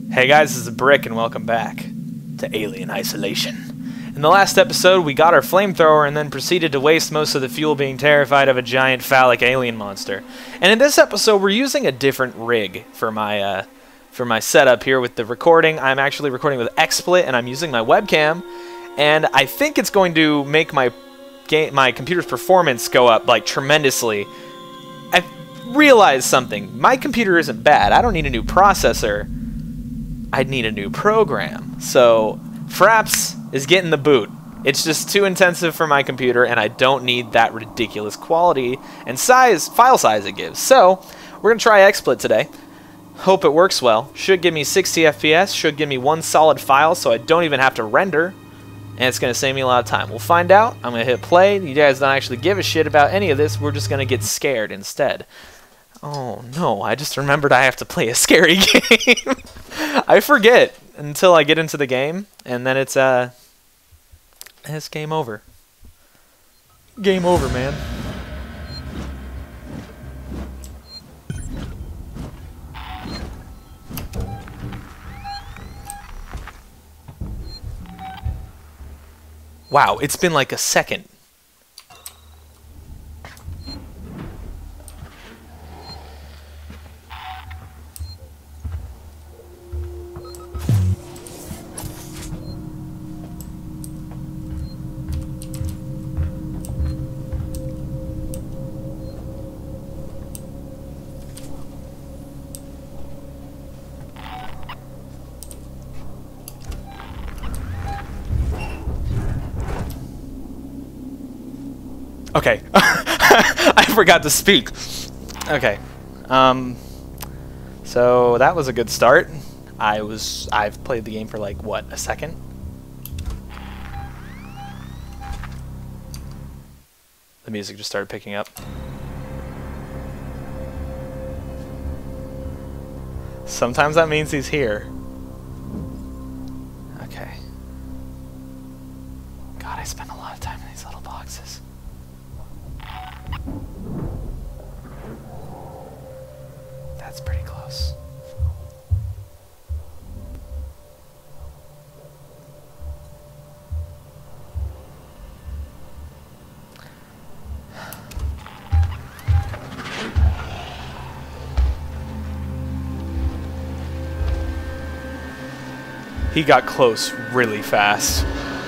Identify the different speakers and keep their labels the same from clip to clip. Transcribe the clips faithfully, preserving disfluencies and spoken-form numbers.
Speaker 1: Hey guys, this is Brick and welcome back to Alien Isolation. In the last episode, we got our flamethrower and then proceeded to waste most of the fuel being terrified of a giant phallic alien monster. And in this episode, we're using a different rig for my uh, for my setup here with the recording. I'm actually recording with XSplit and I'm using my webcam, and I think it's going to make my game, my computer's performance go up like tremendously. I realized something. My computer isn't bad. I don't need a new processor. I'd need a new program. So Fraps is getting the boot. It's just too intensive for my computer, and I don't need that ridiculous quality and size, file size it gives. So we're gonna try XSplit today. Hope it works well. Should give me sixty F P S. Should give me one solid file, so I don't even have to render, and it's gonna save me a lot of time. We'll find out. I'm gonna hit play. You guys don't actually give a shit about any of this. We're just gonna get scared instead. Oh no, I just remembered I have to play a scary game. I forget until I get into the game, and then it's uh it's game over. Game over, man. Wow, it's been like a second. Okay, I forgot to speak. Okay, um, so that was a good start. I was, I've played the game for like, what, a second? The music just started picking up. Sometimes that means he's here. Okay. God, I spend a lot of time in these little boxes. That's pretty close. He got close really fast.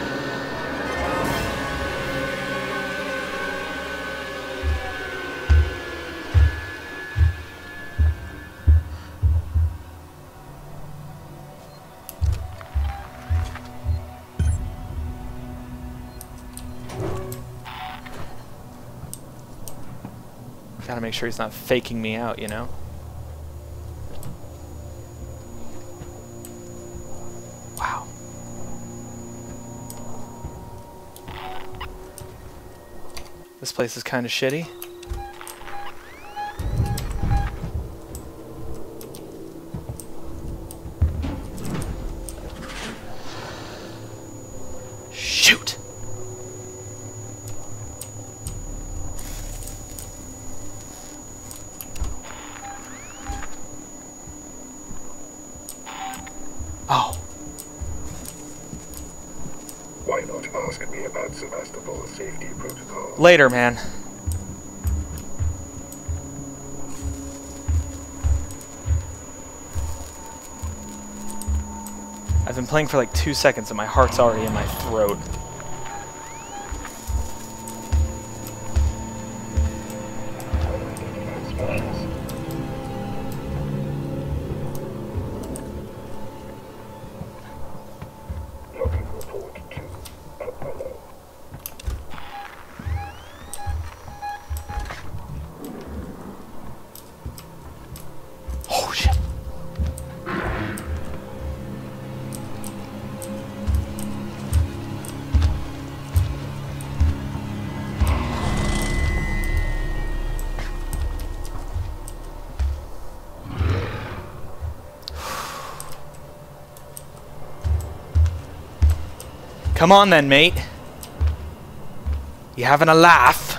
Speaker 1: Gotta make sure he's not faking me out, you know? Wow. This place is kind of shitty. Shoot! Oh.
Speaker 2: Why not ask me about Sevastopol's safety protocol?
Speaker 1: Later, man. I've been playing for like two seconds and my heart's already in my throat. Oh shit. Come on then, mate. You having a laugh?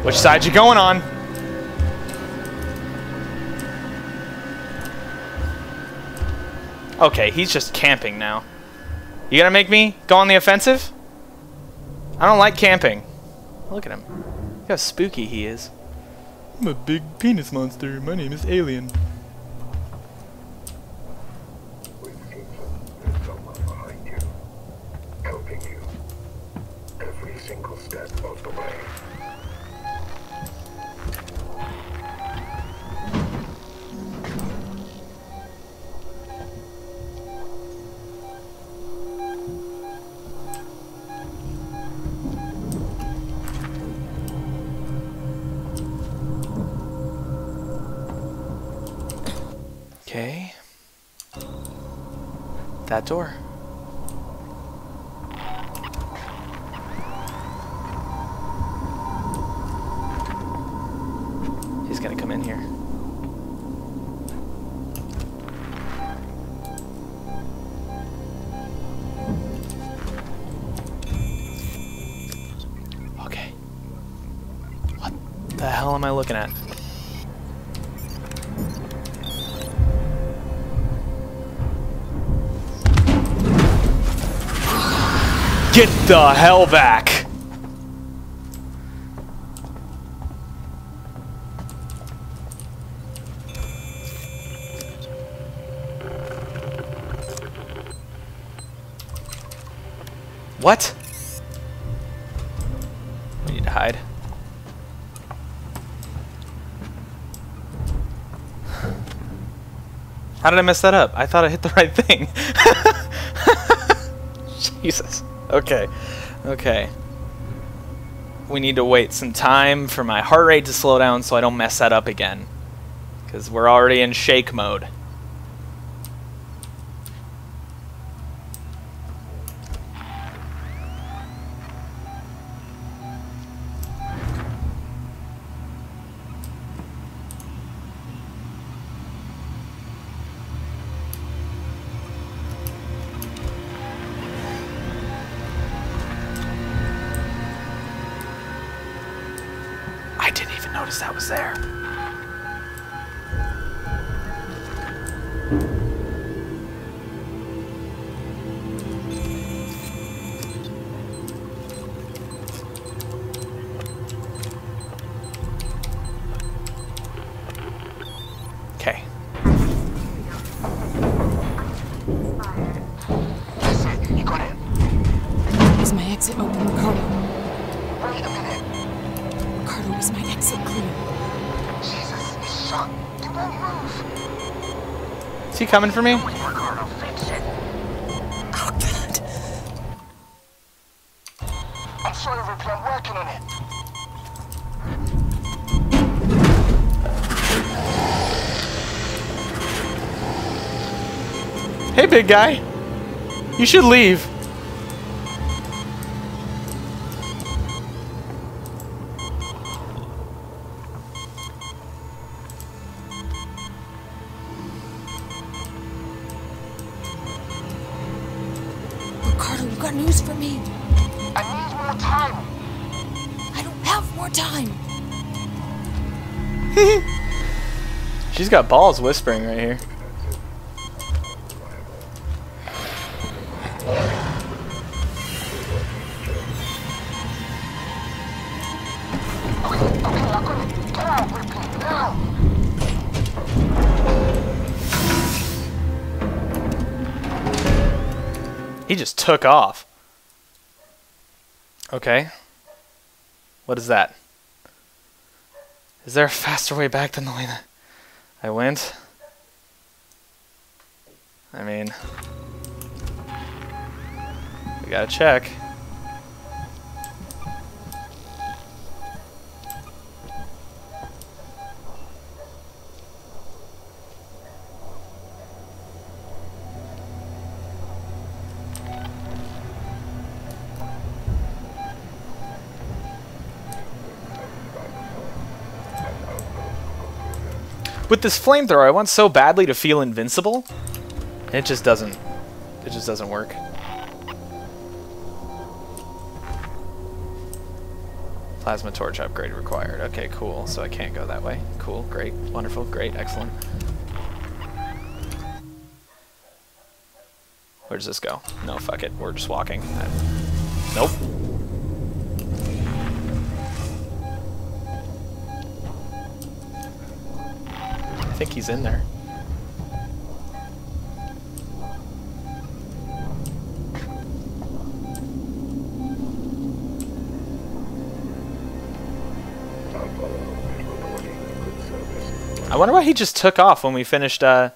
Speaker 1: Which side you going on? Okay, he's just camping now. You gonna make me go on the offensive? I don't like camping. Look at him. Look how spooky he is. I'm a big penis monster. My name is Alien.
Speaker 2: With Cleveland, there's someone behind you, helping you every single step of the way.
Speaker 1: Okay. That door. He's gonna come in here. Okay. What the hell am I looking at? Get the hell back! What? We need to hide. How did I mess that up? I thought I hit the right thing. Jesus. Okay. Okay. We need to wait some time for my heart rate to slow down so I don't mess that up again. Because we're already in shake mode. I didn't even notice that was there. Okay.
Speaker 2: That's it. You got it?
Speaker 3: Is my exit open, Ricardo?
Speaker 2: Wait a minute.
Speaker 3: Ricardo, is my exit clear?
Speaker 2: Jesus, it's shut. It won't move.
Speaker 1: Is he coming for me?
Speaker 2: Ricardo, fix it.
Speaker 3: Oh, God.
Speaker 2: I'm sorry, Ripley. I'm working on it.
Speaker 1: Hey, big guy. You should leave.
Speaker 3: Ricardo, you got news for me?
Speaker 2: I need more time.
Speaker 3: I don't have more time.
Speaker 1: She's got balls whispering right here.
Speaker 2: Okay, okay, I got it. Get out, Ripley. Now.
Speaker 1: He just took off. Okay. What is that? Is there a faster way back than the way that I went? I mean, we gotta check. With this flamethrower, I want so badly to feel invincible, and it just doesn't. It just doesn't work. Plasma torch upgrade required. Okay, cool. So I can't go that way. Cool, great, wonderful, great, excellent. Where does this go? No, fuck it. We're just walking. I... Nope. I think he's in there. I wonder why he just took off when we finished, uh...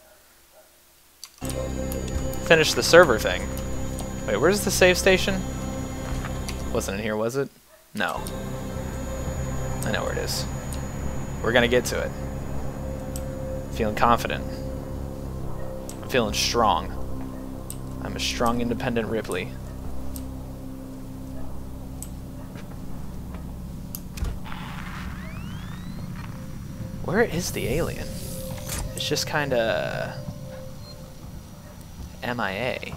Speaker 1: finished the server thing. Wait, where's the save station? Wasn't in here, was it? No. I know where it is. We're gonna get to it. Feeling confident. I'm feeling strong. I'm a strong, independent Ripley. Where is the alien? It's just kinda... M I A.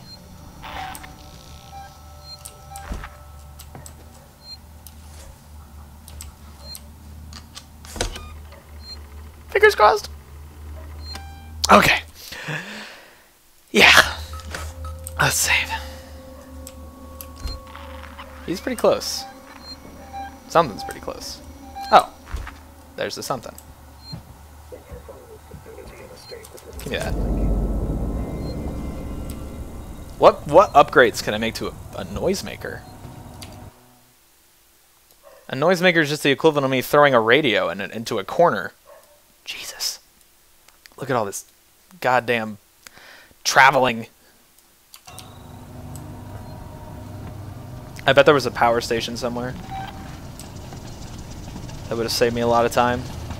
Speaker 1: Fingers crossed. Okay. Yeah. Let's save. He's pretty close. Something's pretty close. Oh. There's the something. Give me that. What what upgrades can I make to a, a noisemaker? A noisemaker is just the equivalent of me throwing a radio in, into a corner. Jesus. Look at all this goddamn traveling. I bet there was a power station somewhere. That would have saved me a lot of time.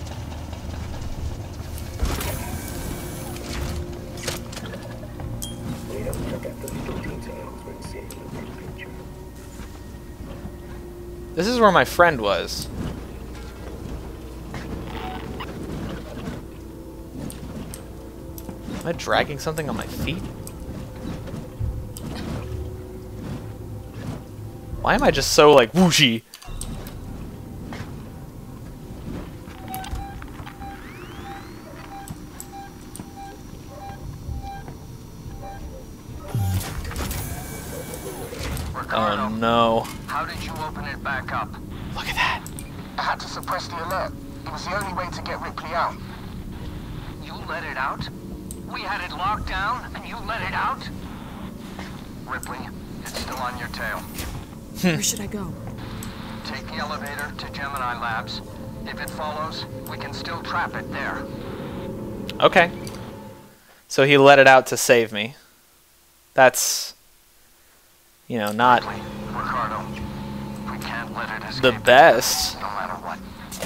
Speaker 1: This is where my friend was. Am I dragging something on my feet? Why am I just so, like, whooshy?
Speaker 4: Ricardo,
Speaker 1: oh no.
Speaker 4: How did you open it back up?
Speaker 1: Look at that.
Speaker 4: I had to suppress the alert. It was the only way to get Ripley out. You let it out? We had it locked down, and you let it out? Ripley, it's still on your tail.
Speaker 3: Where should I go?
Speaker 4: Take the elevator to Gemini Labs. If it follows, we can still trap it there.
Speaker 1: Okay. So he let it out to save me. That's, you know, not
Speaker 4: Ricardo, we can't let it escape
Speaker 1: the best,
Speaker 4: no matter what.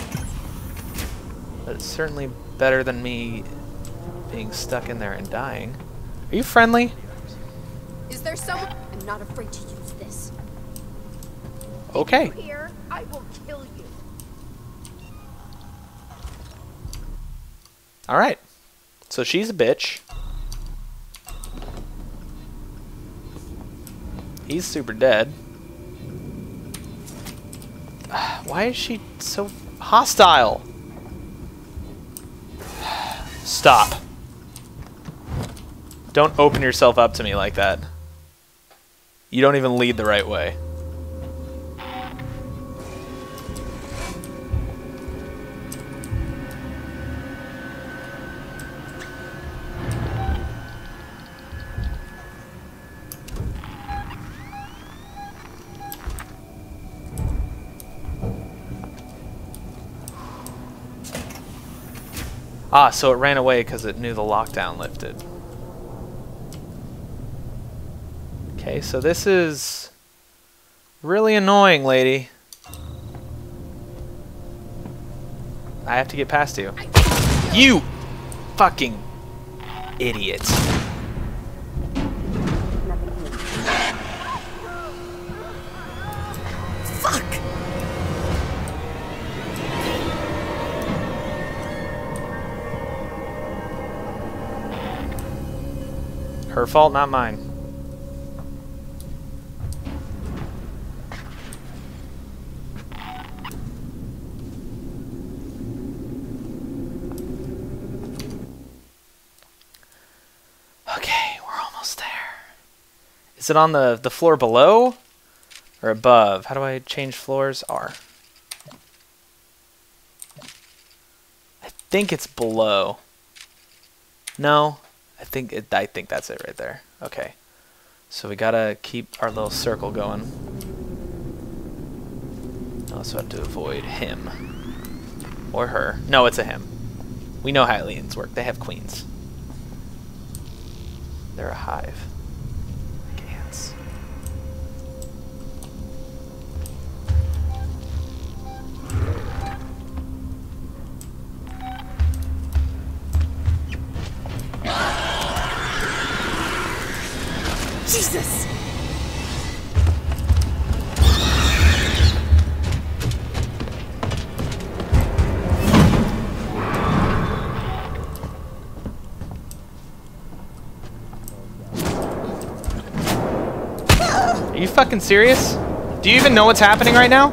Speaker 1: but it's certainly better than me being stuck in there and dying. Are you friendly?
Speaker 5: Is there someone? I'm not afraid to use this.
Speaker 1: Okay.
Speaker 5: Here, I will kill you.
Speaker 1: Alright. So she's a bitch. He's super dead. Why is she so hostile? Stop. Don't open yourself up to me like that. You don't even lead the right way. Ah, so it ran away because it knew the lockdown lifted. Okay, so this is really annoying, lady. I have to get past you. You fucking idiot.
Speaker 3: Fuck!
Speaker 1: Her fault, not mine. Is it on the, the floor below or above? How do I change floors? R. I think it's below. No, I think it, I think that's it right there. Okay. So we gotta keep our little circle going. Also have to avoid him. Or her. No, it's a him. We know how aliens work. They have queens. They're a hive. Like ants.
Speaker 3: Jesus!
Speaker 1: Are you fucking serious? Do you even know what's happening right now?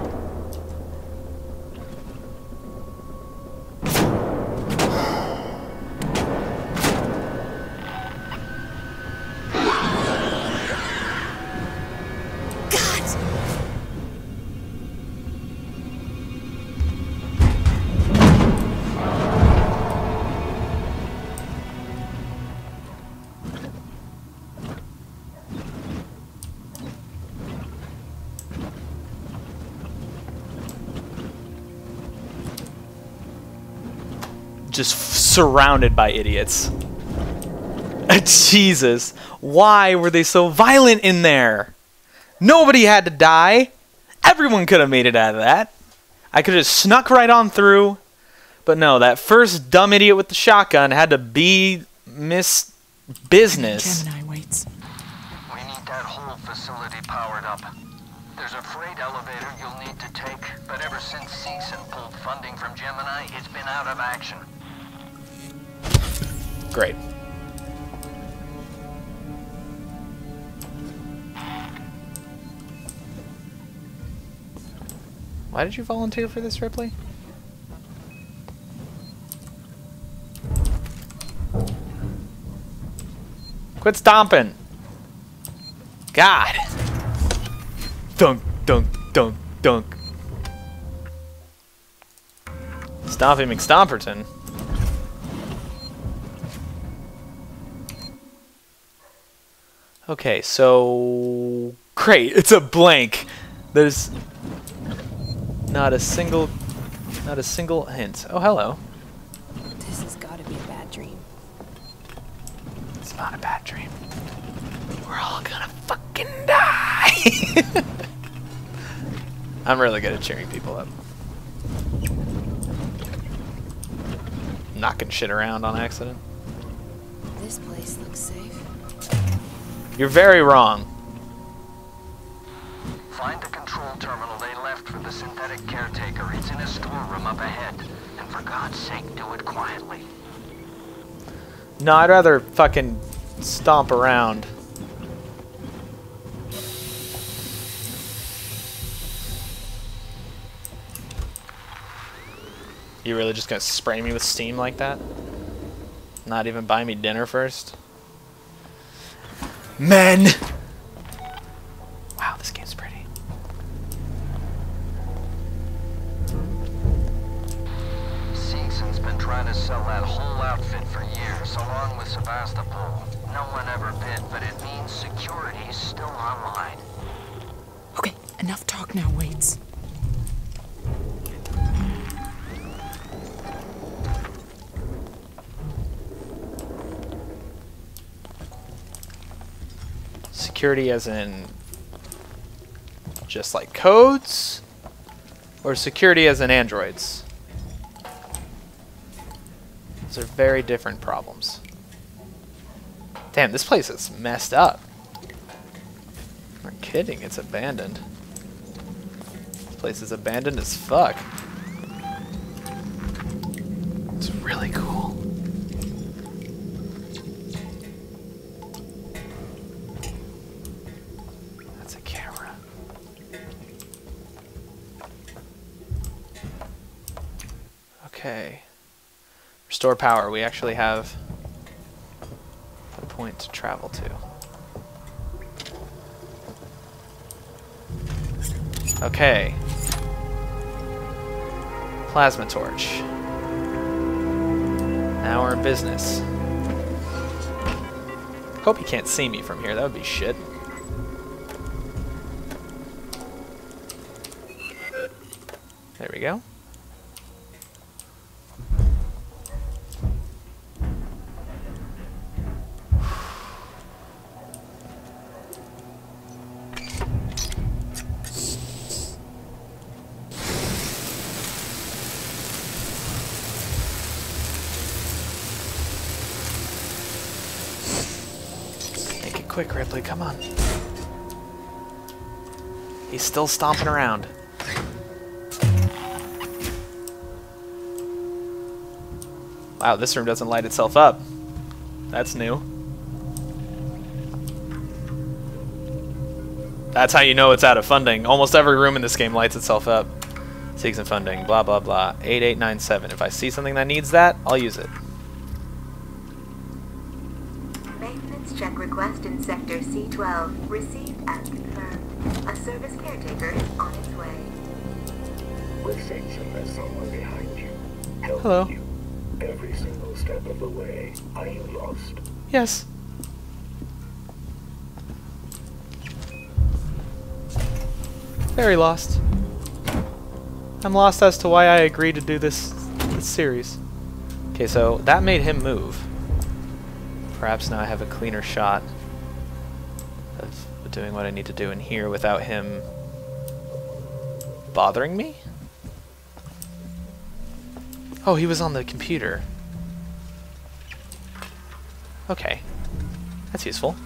Speaker 1: Just surrounded by idiots. Jesus. Why were they so violent in there? Nobody had to die. Everyone could have made it out of that. I could have snuck right on through. But no, that first dumb idiot with the shotgun had to be Miss Business.
Speaker 3: Gemini waits.
Speaker 4: We need that whole facility powered up. There's a freight elevator you'll need to take, but ever since Seegson pulled funding from Gemini, it's been out of action.
Speaker 1: Great. Why did you volunteer for this, Ripley? Quit stomping. God. Dunk, dunk, dunk, dunk. Stompy McStomperton. Okay, so great. It's a blank. There's not a single, not a single hint. Oh, hello.
Speaker 3: This has got to be a bad dream.
Speaker 1: It's not a bad dream. We're all gonna fucking die. I'm really good at cheering people up. Knocking shit around on accident.
Speaker 3: This place looks safe.
Speaker 1: You're very wrong.
Speaker 4: Find the control terminal they left for the synthetic caretaker. It's in a storeroom up ahead. And for God's sake, do it quietly.
Speaker 1: No, I'd rather fucking stomp around. You really just gonna spray me with steam like that? Not even buy me dinner first? Men! Wow, this game's pretty.
Speaker 4: Seegson's been trying to sell that whole outfit for years, along with Sebastopol. No one ever bid, but it means security's still online.
Speaker 3: Okay, enough talk now, Waits.
Speaker 1: Security as in just like codes? Or security as in androids? Those are very different problems. Damn, this place is messed up. I'm not kidding, it's abandoned. This place is abandoned as fuck. It's really cool. That's a camera. Okay. Restore power. We actually have a point to travel to. Okay. Plasma torch. Now we're in business. Hope he can't see me from here. That would be shit. There we go. Make it quick, Ripley. Come on. He's still stomping around. Wow, this room doesn't light itself up. That's new. That's how you know it's out of funding. Almost every room in this game lights itself up. Seeks and funding, blah, blah, blah. eight eight nine seven. If I see something that needs that, I'll use it.
Speaker 6: Maintenance check request in Sector C twelve. Received and confirmed. A service caretaker is on its way.
Speaker 2: We're sensing there's someone behind you. Help
Speaker 1: Hello.
Speaker 2: you. Every single step of the way. Are you lost?
Speaker 1: Yes. Very lost. I'm lost as to why I agreed to do this, this series. Okay, so that made him move. Perhaps now I have a cleaner shot of doing what I need to do in here without him bothering me? Oh, he was on the computer. Okay. That's useful.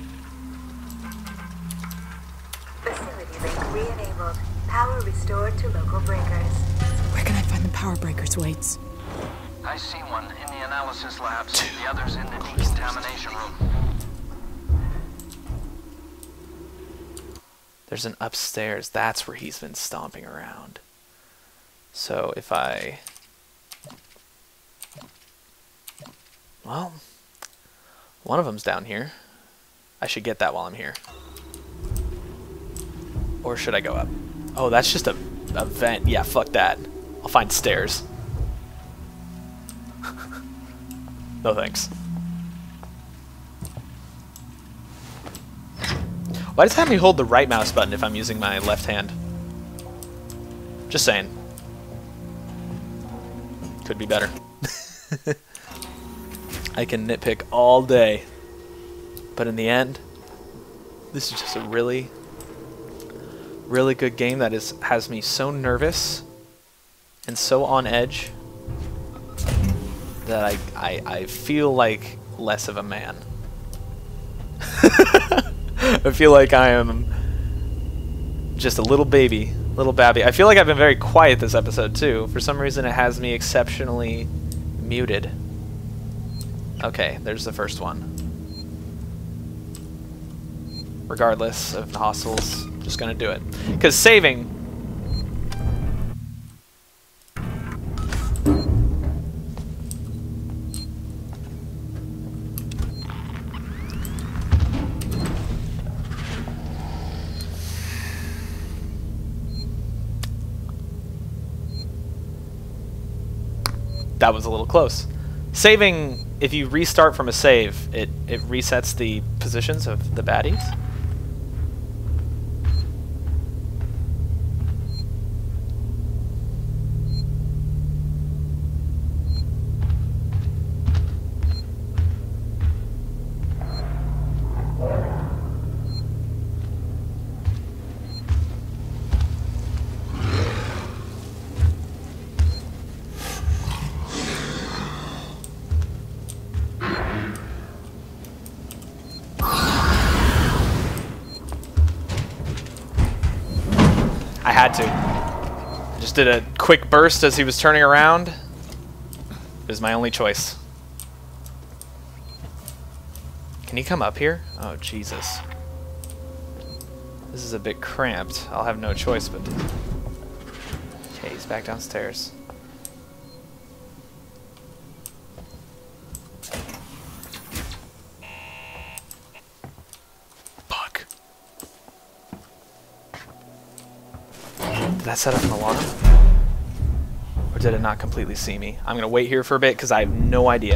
Speaker 6: Facility link re-enabled. Power restored to local breakers.
Speaker 3: Where can I find the power breakers, Waits?
Speaker 4: I see one in the analysis labs. The other's in the decontamination room.
Speaker 1: There's an upstairs. That's where he's been stomping around. So if I... Well, one of them's down here. I should get that while I'm here. Or should I go up? Oh, that's just a, a vent. Yeah, fuck that. I'll find stairs. No thanks. Why does it have me hold the right mouse button if I'm using my left hand? Just saying. Could be better. I can nitpick all day. But in the end, this is just a really, really good game that is has me so nervous and so on edge that I, I, I feel like less of a man. I feel like I am just a little baby, little babby. I feel like I've been very quiet this episode too. For some reason it has me exceptionally muted. Okay, there's the first one. Regardless of the hostiles, just gonna do it. Because saving... That was a little close. Saving, if you restart from a save, it, it resets the positions of the baddies. I had to. I just did a quick burst as he was turning around. It was my only choice. Can he come up here? Oh, Jesus. This is a bit cramped. I'll have no choice but to... Okay, he's back downstairs. Fuck. that set off an alarm? Or did it not completely see me? I'm going to wait here for a bit because I have no idea.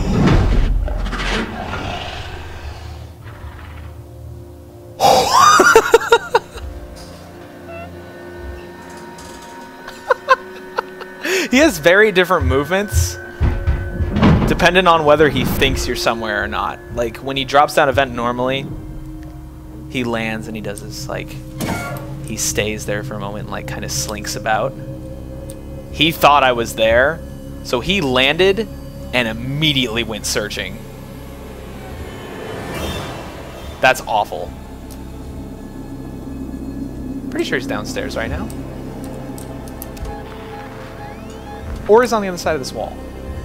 Speaker 1: He has very different movements depending on whether he thinks you're somewhere or not. Like, when he drops down a vent normally, he lands and he does this, like, he stays there for a moment and, like, kind of slinks about. He thought I was there, so he landed and immediately went searching. That's awful. Pretty sure he's downstairs right now. Or he's on the other side of this wall.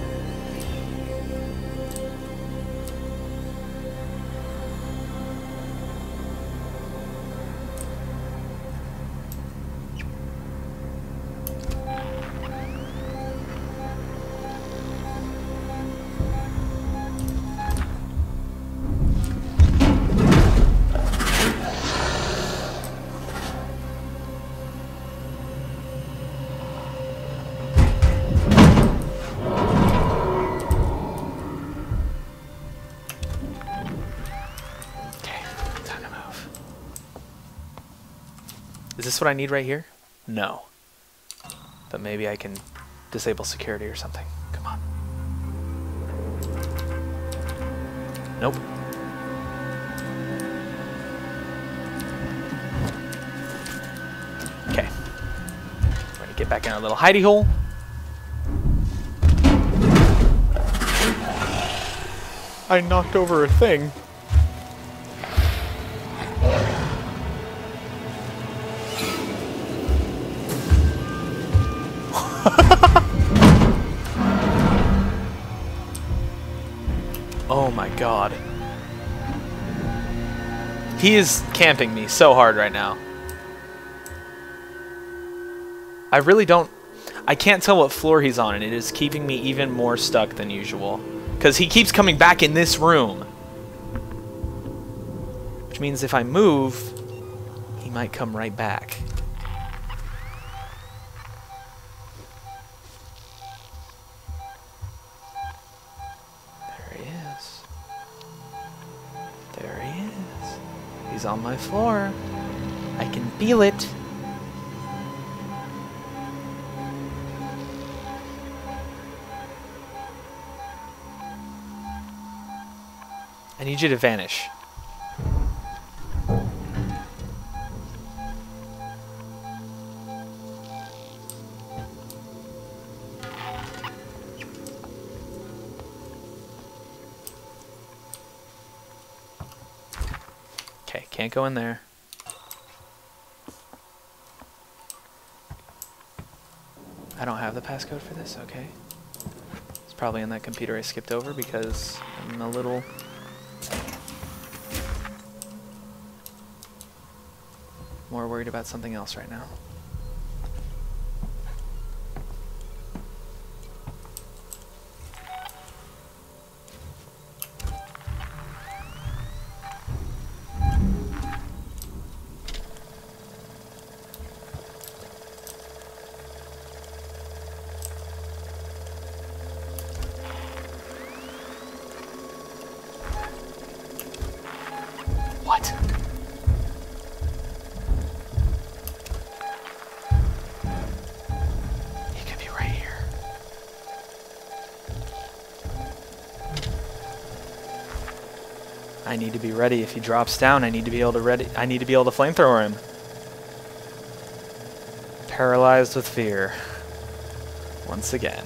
Speaker 1: Is this what I need right here? No. But maybe I can disable security or something. Come on. Nope. Okay. We're gonna get back in our little hidey hole. I knocked over a thing. Oh my god. He is camping me so hard right now. I really don't... I can't tell what floor he's on, and it is keeping me even more stuck than usual. Because he keeps coming back in this room. Which means if I move, he might come right back. He's on my floor. I can feel it. I need you to vanish. Okay, can't go in there. I don't have the passcode for this, okay. It's probably in that computer I skipped over because I'm a little... more worried about something else right now. What? He could be right here. I need to be ready. If he drops down, I need to be able to ready. I need to be able to flamethrower him. Paralyzed with fear. Once again.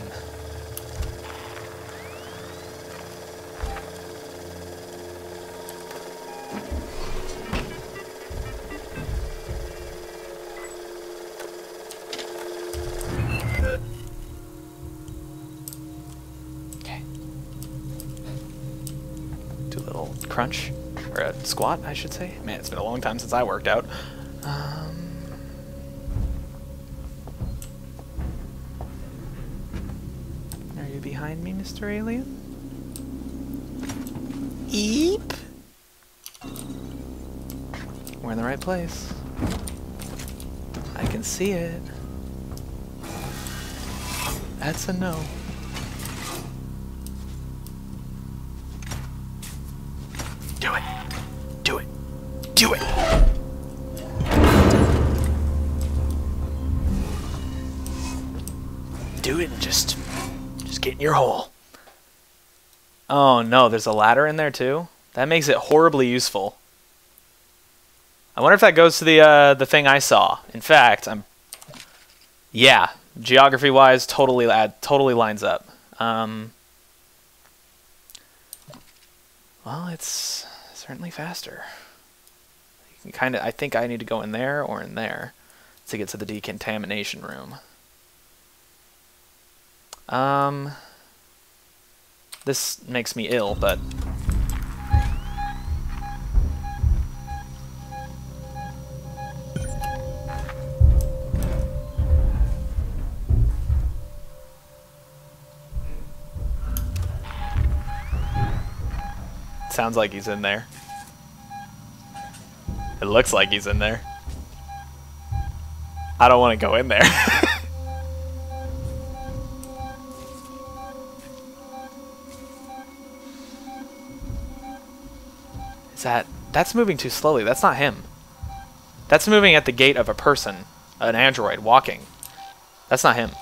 Speaker 1: Crunch, or a squat, I should say. Man, it's been a long time since I worked out. Um, are you behind me, Mister Alien? Eep. We're in the right place. I can can see it. That's a no. Do it. Do it. Do it. Do it and just, just get in your hole. Oh no, there's a ladder in there too? That makes it horribly useful. I wonder if that goes to the uh, the thing I saw. In fact, I'm... Yeah, geography-wise, totally uh, totally lines up. Um, well, it's certainly faster. You can kind of... I think I need to go in there or in there to get to the decontamination room. Um, this makes me ill, but... Sounds like he's in there. It looks like he's in there. I don't want to go in there. Is that... That's moving too slowly. That's not him. That's moving at the gait of a person. An android walking. That's not him.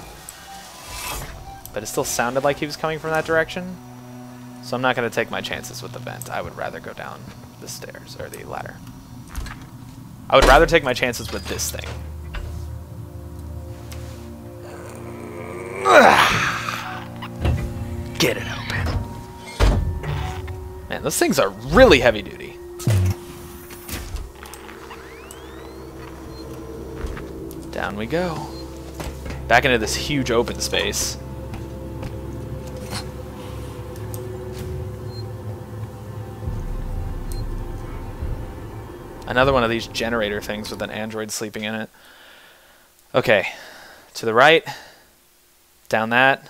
Speaker 1: But it still sounded like he was coming from that direction. So I'm not going to take my chances with the vent. I would rather go down the stairs, or the ladder. I would rather take my chances with this thing. Get it open. Man, those things are really heavy duty. Down we go. Back into this huge open space. Another one of these generator things with an android sleeping in it. Okay, to the right, down that.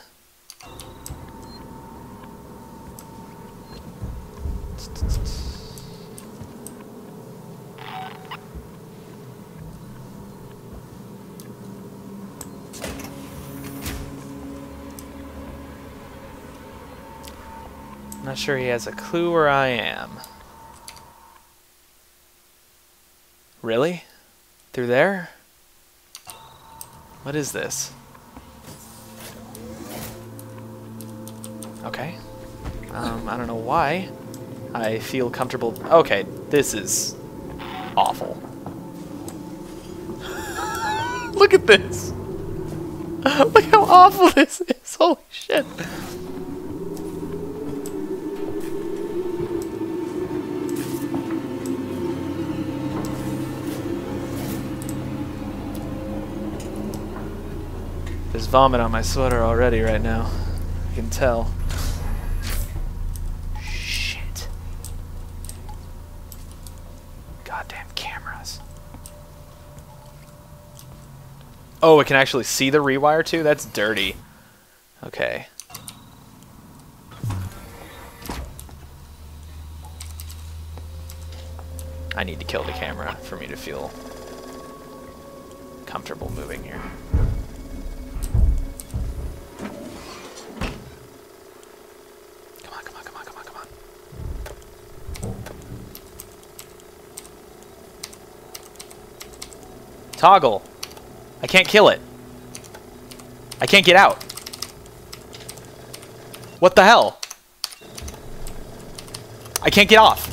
Speaker 1: I'm not sure he has a clue where I am. Really? Through there? What is this? Okay. Um, I don't know why. I feel comfortable. Okay, this is awful. Look at this! Look how awful this is! Holy shit! There's vomit on my sweater already right now. I can tell. Shit. Goddamn cameras. Oh, it can actually see the rewire too? That's dirty. Okay. I need to kill the camera for me to feel comfortable moving here. Toggle. I can't kill it. I can't get out. What the hell? I can't get off.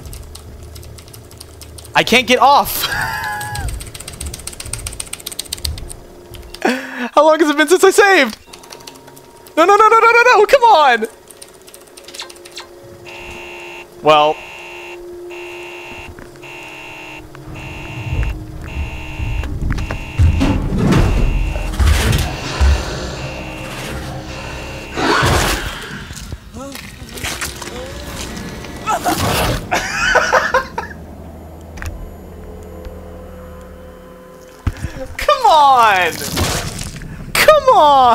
Speaker 1: I can't get off. How long has it been since I saved? No, no, no, no, no, no, no, come on. Well... Come on! Come on!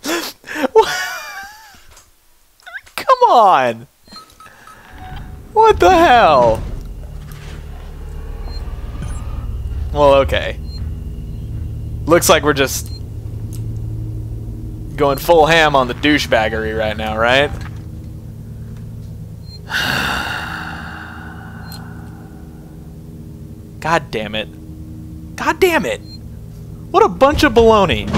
Speaker 1: Come on! What What the hell? Well, okay. Looks like we're just going full ham on the douchebaggery right now, right? God damn it. God damn it. What a bunch of baloney.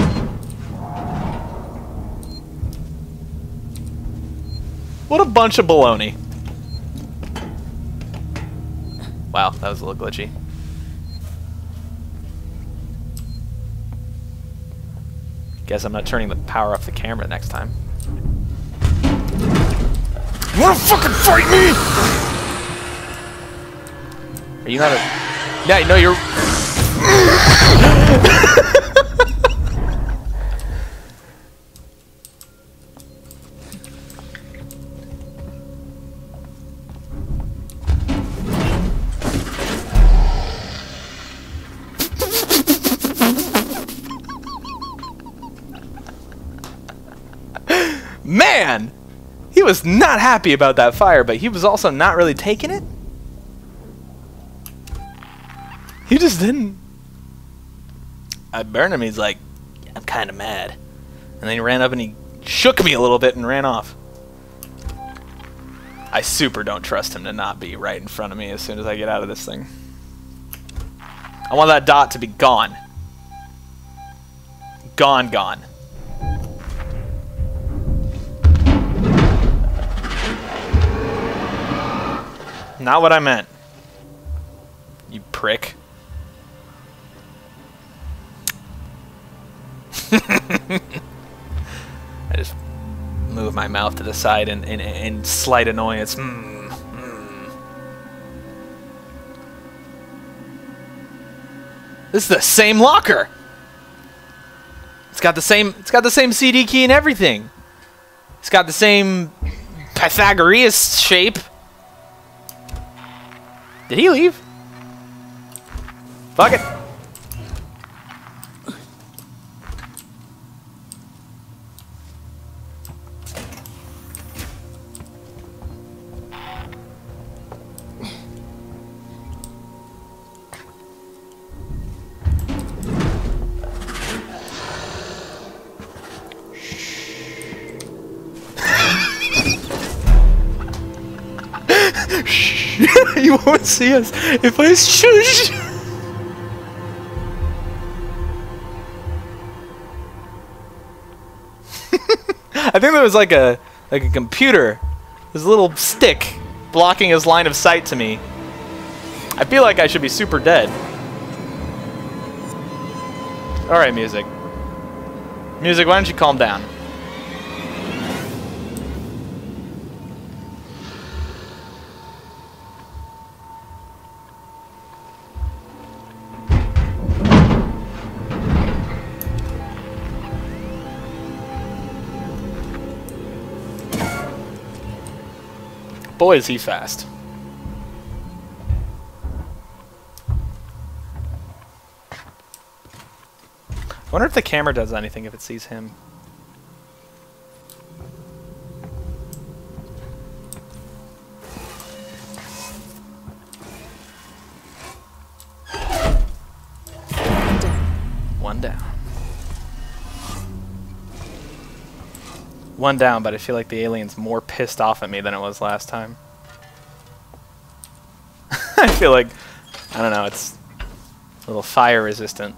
Speaker 1: What a bunch of baloney. Wow, that was a little glitchy. Guess I'm not turning the power off the camera next time. You wanna fucking fight me? Are you not a... Yeah, you know you're... Man! He was not happy about that fire, but he was also not really taking it. He just didn't. I burned him, he's like, I'm kind of mad. And then he ran up and he shook me a little bit and ran off. I super don't trust him to not be right in front of me as soon as I get out of this thing. I want that dot to be gone. Gone, gone. Not what I meant. You prick. I just move my mouth to the side in, in, in slight annoyance. Mm, mm. This is the same locker. It's got the same. It's got the same C D key and everything. It's got the same Pythagorean shape. Did he leave? Fuck it. You won't see us if I shush. I think there was like a like a computer. There's a little stick blocking his line of sight to me. I feel like I should be super dead. Alright, music. Music, why don't you calm down? Boy, is he fast. I wonder if the camera does anything if it sees him. One down. One down, but I feel like the alien's more pissed off at me than it was last time. I feel like, I don't know, it's a little fire resistant.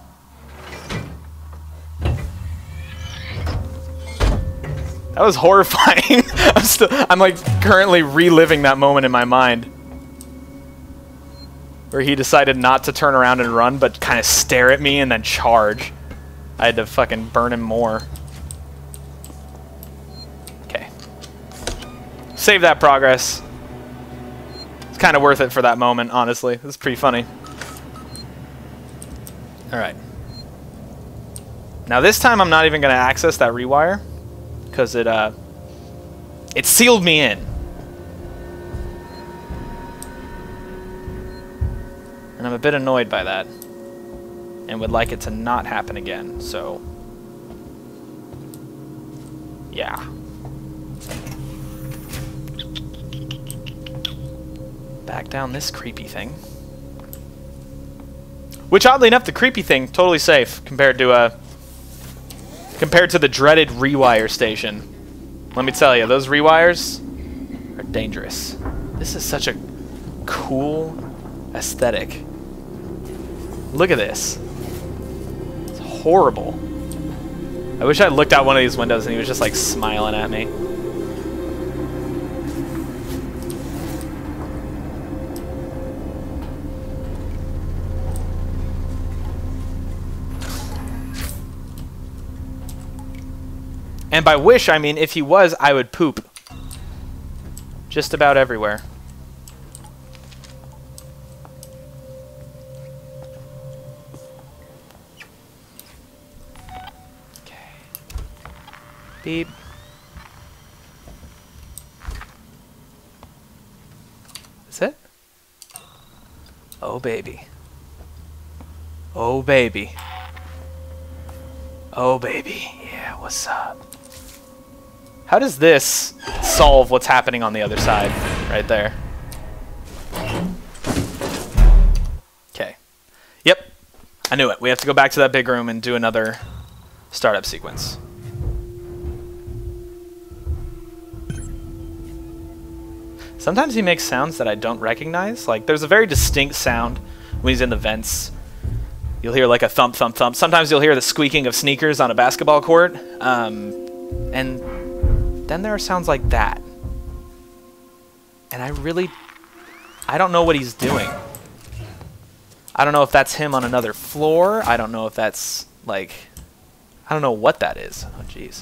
Speaker 1: That was horrifying. I'm still, I'm like currently reliving that moment in my mind. Where he decided not to turn around and run, but kind of stare at me and then charge. I had to fucking burn him more. Save that progress. It's kind of worth it for that moment, honestly. It's pretty funny. Alright. Now this time I'm not even going to access that rewire. Because it, uh... it sealed me in. And I'm a bit annoyed by that. And would like it to not happen again, so... yeah. back down this creepy thing. Which, oddly enough, the creepy thing, totally safe compared to uh, compared to the dreaded rewire station. Let me tell you, those rewires are dangerous. This is such a cool aesthetic. Look at this. It's horrible. I wish I looked out one of these windows and he was just like smiling at me. And by wish, I mean if he was, I would poop. Just about everywhere. Okay. Beep. Is it? Oh, baby. Oh, baby. Oh, baby. Yeah, what's up? How does this solve what's happening on the other side? Right there. Okay. Yep. I knew it. We have to go back to that big room and do another startup sequence. Sometimes he makes sounds that I don't recognize. Like, there's a very distinct sound when he's in the vents. You'll hear like a thump, thump, thump. Sometimes you'll hear the squeaking of sneakers on a basketball court. Um, and then there are sounds like that. And I really... I don't know what he's doing. I don't know if that's him on another floor. I don't know if that's, like... I don't know what that is. Oh, jeez.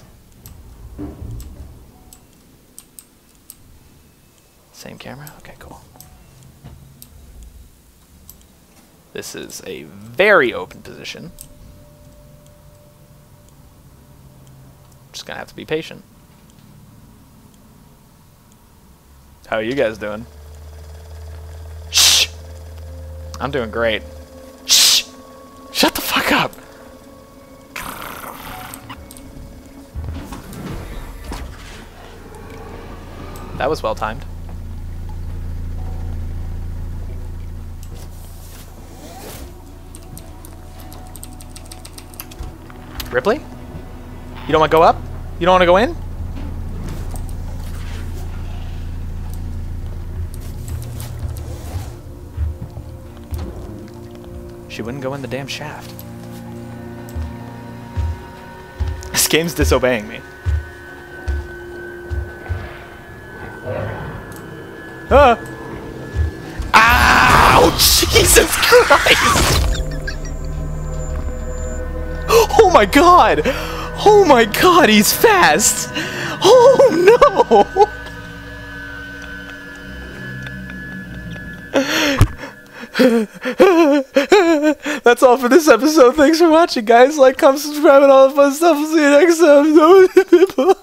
Speaker 1: Same camera? Okay, cool. This is a very open position. Just gonna have to be patient. How are you guys doing? Shh! I'm doing great. Shh! Shut the fuck up! That was well timed. Ripley? You don't want to go up? You don't want to go in? She wouldn't go in the damn shaft. This game's disobeying me. Ah! Ow! Jesus Christ! Oh my god! Oh my god, he's fast! Oh no! That's all for this episode. Thanks for watching, guys. Like, comment, subscribe, and all the fun stuff. We'll see you next time.